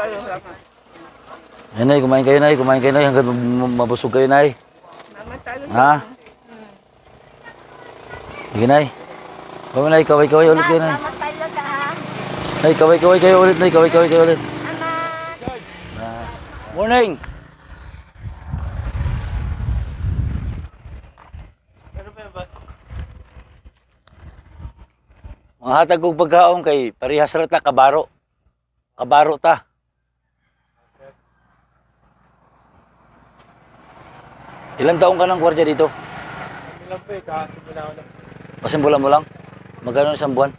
kayo, salamat. Ay, Nay, kumain kayo, Nay. Kumain kayo, Nay. Hanggang mabusog kayo, Nay. Salamat tayo. Ha? Sige, Nay. Kami, Nay. Kaway-kaway ulit kayo, Nay. Salamat tayo ka, ha? Nay, kaway-kaway kayo ulit, Nay. Kaway-kaway kayo ulit. Anak. Morning! Mga hatag kong pagkaon kay parihas ra ta kabaro. Kabaro ta. Ilang taong ka ng kwardiya dito? Ilang po eh, kakasimula ko lang. Pasimbulan mo lang? Magkano isang buwan?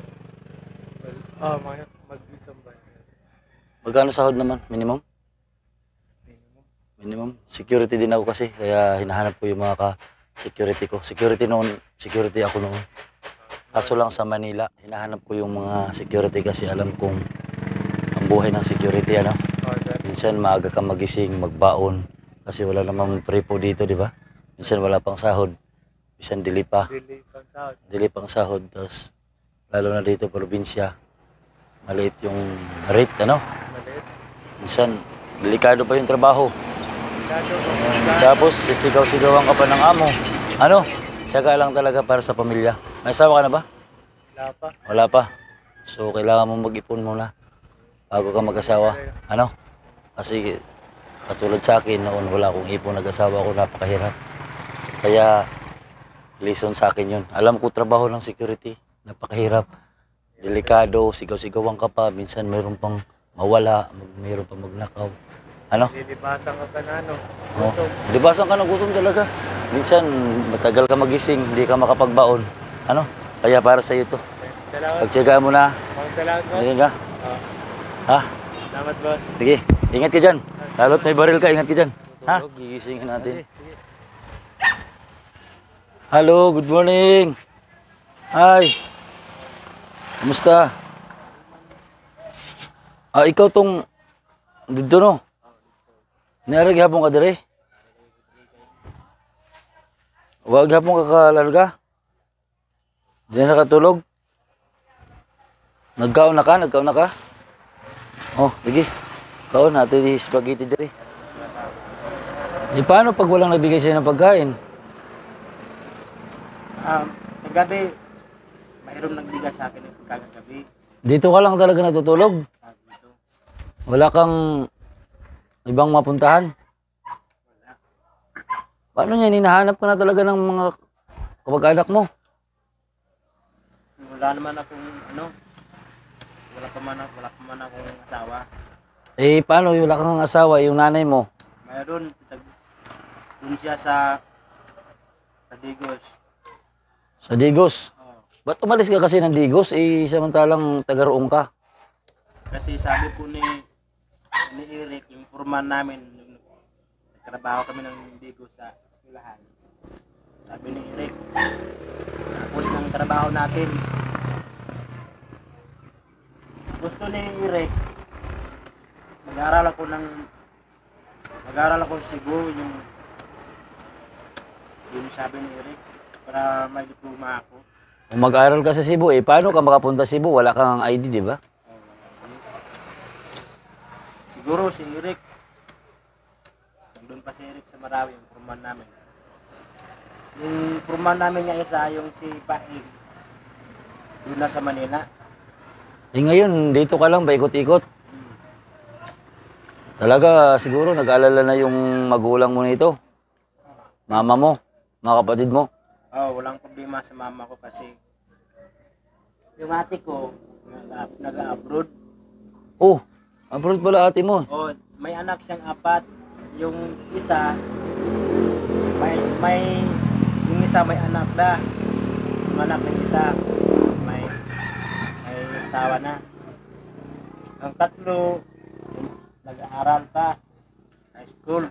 Mag-isang ba? Magkano sahod naman? Minimum? Minimum. Security din ako kasi, kaya hinahanap ko yung mga ka-security ko. Security ako noon. Kaso lang sa Manila, hinahanap ko yung mga security kasi alam kong ang buhay ng security, ano? Sir. Minsan maaga ka magising, magbaon. Kasi wala namang prepo dito, di ba? Minsan wala pang sahod. Minsan dili pa. Delay pang sahod. Dili pang sahod. Tapos, lalo na dito, probinsya. Maliit yung rate, ano? Maliit. Minsan, delikado pa yung trabaho. Delikado. Tapos, sisigaw-sigawan ka pa ng amo. Ano? Tsaka lang talaga para sa pamilya. May asawa ka na ba? Wala pa. Wala pa. So, kailangan mo mag-ipon muna bago ka mag-asawa. Ano? Kasi, katulad sa akin, noon wala akong ipon, nag-asawa ko, napakahirap. Kaya, lesson sa akin yun. Alam ko trabaho ng security, napakahirap. Delikado, sigaw-sigawan ka pa, minsan mayroon pang mawala, mayroon pang magnakaw. Ano? Lilibasan ka pa na, no? Oh, libasan ka ng gutom talaga. Minsan, matagal ka magising, hindi ka makapagbaon. Ano? Kaya para sa iyo to. Salamat. Pagtsagaan mo na. Salamat, boss. Ganyan ka? Oo. Ha? Salamat, boss. Sige, ingat ka dyan. Lalo't may baril ka, ingat ka dyan. Ha? Gigisingin natin. Hello, good morning. Hi. Kumusta? Ikaw tong dito no? Narag hapon ka dire? Wag hapon ka kalarga? Di na katulog? Nagkaon na ka? Oh, sige. Kaon natin yung spaghetti dire. Paano pag walang nabigay sa'yo ng pagkain? Kagabi, mayroong nagbigay sa akin ng kagabi. Dito ka lang talaga natutulog? Dito. Wala kang ibang mapuntahan? Wala. Paano niya, hinahanap ka na talaga ng mga kamag-anak mo? Wala naman akong wala pa man akong asawa. Paano wala kang asawa, yung nanay mo? Mayroon, dun siya sa Digos. Sa Digos? Oh. Ba't umalis ka kasi ng Digos? Samantalang taga-roong ka. Kasi sabi po ni Eric, yung foreman namin, nagtrabaho kami ng Digos sa eskwelahan. Sabi ni Eric, tapos ng trabaho natin. Gusto ni Eric, mag-aaral ako siguro yung sabi ni Eric para may diploma ako. Kung mag-aral ka sa Cebu, paano ka makapunta sa Cebu? Wala kang ID, di ba? Siguro si Eric, nandun pa si Eric sa Marawi, yung foreman namin. Yung foreman namin nga isa, yung si Paig, doon na sa Manila. Ngayon, dito ka lang, paikot-ikot. Talaga, siguro, nag-aalala na yung magulang mo nito. Mama mo, mga kapatid mo. Walang problema sa mama ko kasi yung ate ko, nag-abroad. Oh, abroad pala ate mo. May anak siyang 4. Yung isa, yung isa may anak na. Yung anak ng isa, may asawa na. Ang 3, nag-aaral pa, high school.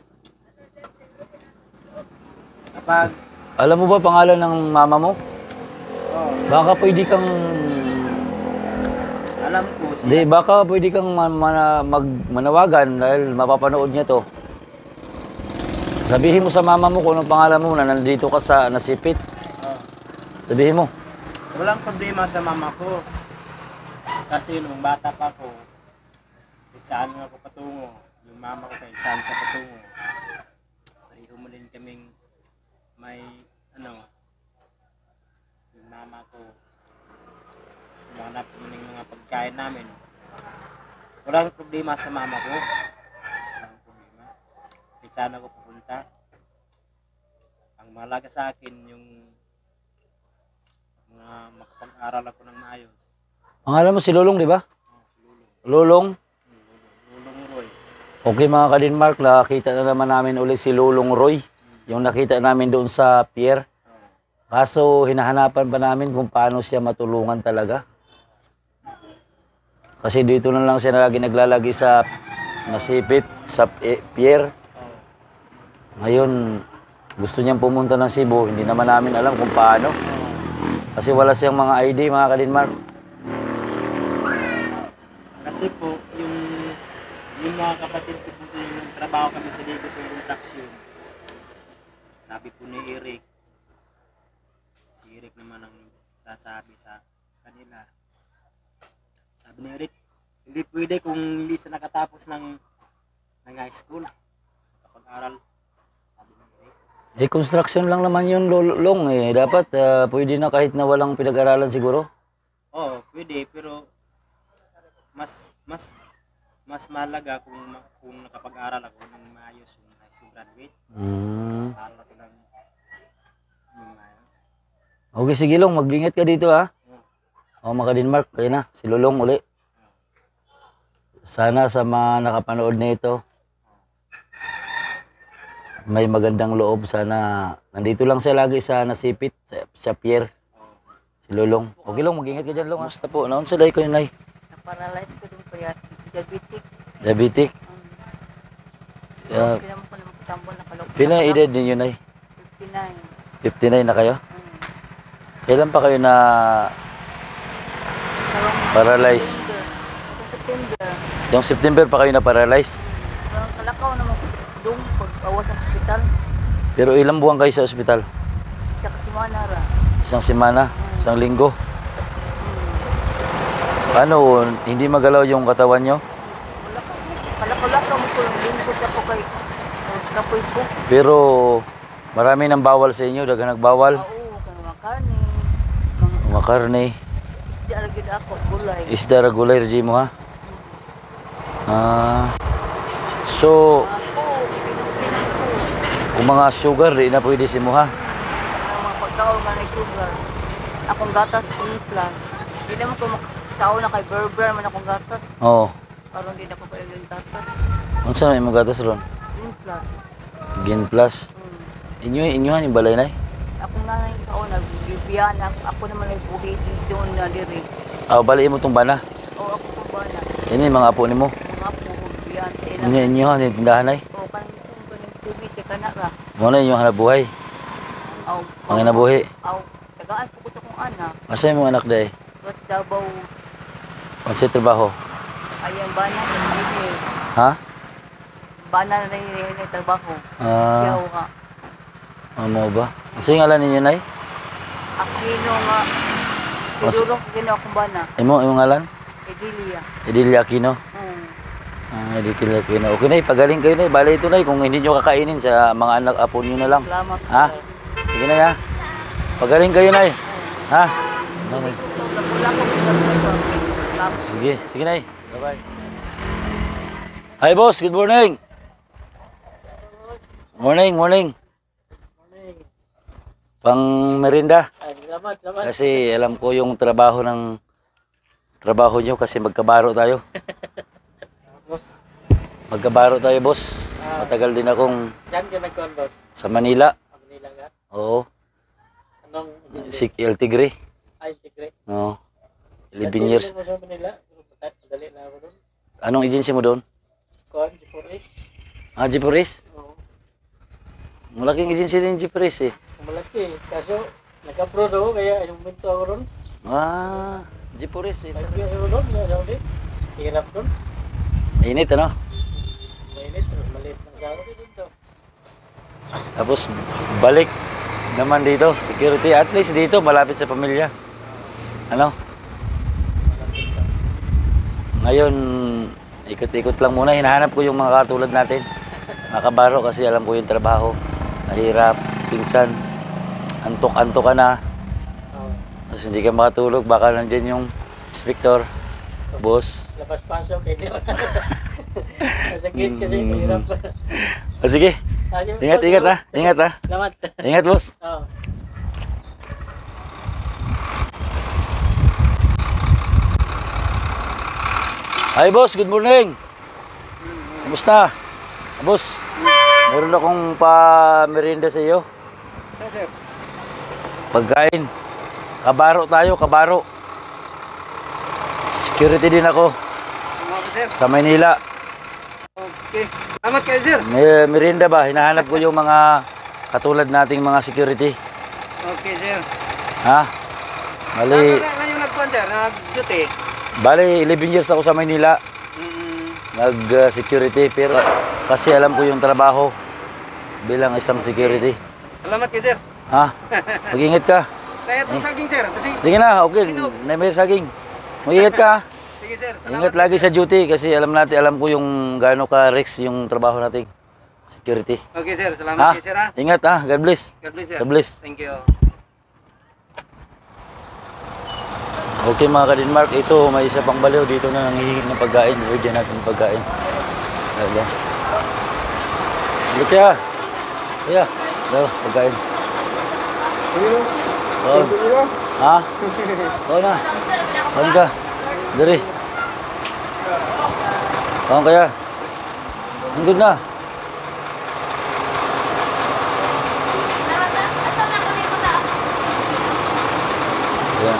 Kapag, Alam mo ba pangalan ng mama mo? Baka pwede kang... alam ko siya. Hindi, baka pwede kang manawagan dahil mapapanood niya to. Sabihin mo sa mama mo kung anong pangalan mo na nandito ka sa nasipit. Sabihin mo. Walang problema sa mama ko. Kasi nung bata pa ko, saan nga ako patungo. Yung mama ko kay saan siya patungo. Pareho mo din kaming may yung mama ko manap ng mga pagkain namin. Walang problema sa mama ko. Walang problema. Kaya saan ako pupunta. Ang mahalaga sa akin yung mga makapag-aral ako ng maayos. Pangalan mo si Lulong, di ba? Lulong? Lulong Roy. Okay mga ka-Denmark, nakita na naman namin ulit si Lulong Roy. Yung nakita namin doon sa pier. Kaso hinahanapan pa namin kung paano siya matulungan talaga. Kasi dito na lang siya lagi naglalagi sa nasipit, sa pier. Ngayon, gusto niyang pumunta ng Cebu. Hindi naman namin alam kung paano. Kasi wala siyang mga ID, mga ka-Denmark. Kasi po, yung mga kapatid ko po yung trabaho kami sa Ligo sa Construction. Sabi po ni Eric, si Eric naman ang sasabi sa kanila. Sabi ni Eric, hindi pwede kung hindi siya nakatapos ng high school. Kapag-aral. Sabi ni Eric. Eh, construction lang naman yun, Lulong. Eh. Dapat pwede na kahit na walang pinag-aralan siguro. Oo, pwede, pero mas malaga kung nakapag-aral ako ng maayos yung high school graduate. Aral ako ng maayos. Okay, sige Long, mag-ingat ka dito ha. O mga Denmark, kayo na, si Lulong uli. Sana sa mga nakapanood nito, may magandang loob. Sana nandito lang siya lagi sa nasipit, sa pier. Si Lulong. Okay Long, mag-ingat ka dyan Long ha. Basta po, naon sa day ko yun ay? Naparalyze ko dun pa yan. Si diabetic. Diabetic? Kailangan ko naman kutambol na kalok. Pila ang edad ninyo nay? 59. 59 na kayo? Kailan pa kayo na paralyze? September. Yung September pa kayo na paralyze? Parang kalakaw naman ko doon pag-awas ng hospital. Pero ilang buwan kayo sa ospital? Isa kasi manara. Isang semana? Isang linggo? Paano? Hindi magalaw yung katawan nyo? Kalakaw mo ko yung lingkod sa ko kay kapoy ko. Pero marami nang bawal sa inyo, daga nagbawal. Oo, kaya mga karne. Mga karne, Isda agad ako, gulay. isda ra gulay ra mo ha. So Ako, pinag ko. kung mga sugar di na pwede si mo ha. Ang mga pagkaon nga na sugar. Akong gatas in plus. Hindi naman ko sao na kay Berber man akong gatas. Oo. Karon din ako kayo ng gatas. Unsa na imong gatas ron? In plus. Gin plus. Inyohan yung balay nay. Akong nanay sao nagbibiyan ako naman ay buhi zone na diri. Bali mo tong bana. O ako kung ba na. Ini mga apo nimo. Mga po biyan sa ilang. Inyohan yung tindahan nay. O kanang TV te kana ra. Mo na yung hanap buhay. Aw. Panginabuhi. Aw. Tagaan po ko sa kong anak. Asa imong anak day? Bas Davao. Unsa trabaho? Ayan ba na ni Ha? bana na rin trabaho. Siya Ah, ka. mo ba? Unsa yung ngalan ninyo nay? Aquino nga. Pinulong ko ginawa kong bana. Imong ngalan? Edilia. Edilia Aquino. Edilia Aquino. Okay nay, pagaling kayo nay. Bali ito nay kung hindi nyo kakainin sa mga anak apo niyo na lang. Salamat Ha? Sige nay ha. Pagaling kayo nay. Ha? Okay. Wala ko salamat. Sige, sige nay. Bye-bye. Hi boss, good morning. Morning. Pang merinda. Salamat. Kasi alam ko yung trabaho nyo kasi magkabaro tayo. Boss, Magkabaro tayo boss. Matagal din akong dyan ka nagkuhan, boss. sa Manila. Ako nila nga. Oo. Anong Si El Tigre. Ay, tigre. Oo. 11 years. Mo sa Manila. Dali na ako doon. Anong agency mo doon? Kuhan, G4S. Jeepuris? Oo. Malaking agency din Jeepuris eh. Malaki. Kaso, nag-upload ako kaya yung minto ako doon. Jeepuris eh. 5 years ako doon. Sa Saudi. Hirap doon. Mainit ano? Mainit. Maliit ng Saudi dito. Tapos balik naman dito. Security. At least dito malapit sa pamilya. Ano? Ngayon, ikot-ikot lang muna. Hinahanap ko yung mga katulad natin. Mga kabaro kasi alam ko yung trabaho. Mahirap, pinsan, antok-antok ka na. Oo. Tapos hindi ka makatulog, baka nandyan yung inspector, boss. Labas-pasok, hindi mo na. Masakit kasi, hirap. O sige, ingat ha. Ingat ha. Salamat. Ingat, boss. Oo. Hi, boss. Good morning. Kumusta? Boss, meron akong pa-merienda sa iyo. Pagkain. Kabaro tayo, kabaro. Security din ako sa Maynila. Okay. Salamat kayo, sir. May merienda ba? Hinahanap ko yung mga katulad nating mga security. Okay, sir. Ha? Bali, Ngayon nagkuhan, sir, nag-duty. bali 11 years ako sa Maynila. Nag-security, pero kasi alam ko yung trabaho bilang isang security. Salamat kayo, sir. Ha? Mag-ingat ka. Kaya itong saging, sir. Kasi, Sige na, okay. May saging. Mag-ingat ka. Ha? sige, sir. Ingat lagi sa duty kasi alam ko yung gaano ka risk yung trabaho natin. Security. Okay, sir. Ha? Salamat kayo, sir, ha? Ingat ha. God bless. God bless, sir. God bless. Thank you. Okay mga ka-Denmark, ito may isa pang baliw dito na nangihingi ng pagkain. Bigyan natin ng pagkain. Talaga. Look ya. Kaya, daw pagkain. Oh. Ha? Oo na. Kain ka. Dari. Kain kaya. Ang good na. Ayan.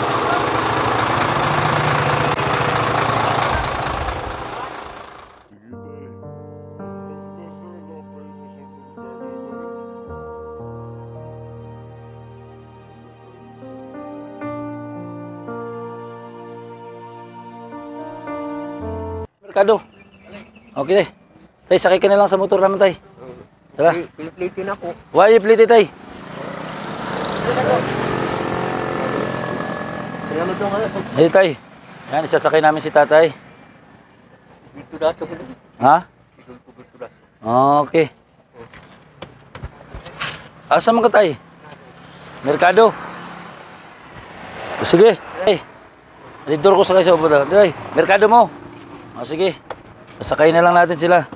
Merkado. Okay, tay. Sakay ka na lang sa motor naman, tay. Tara. Pilipitin ako. Why you plate, tay? Salamat doon ka. Hey, tay. Yan, isasakay namin si tatay. Dito dato ko doon. Ha? Dito dato. Okay. Asa man ka, tay? Merkado. O, sige. Tay. Dito ko sakay sa upo. Tay, merkado mo. O, sige. Sasakay na lang natin sila.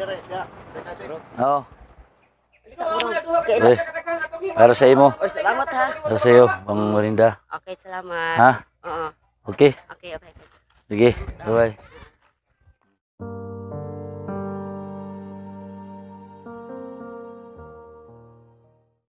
Oo. Eh, para sa imo. Oy, salamat ha. Para sa iyo, pang merinda. Okay, salamat. Ha? Oo. Okay. Okay. Sige. Bye-bye.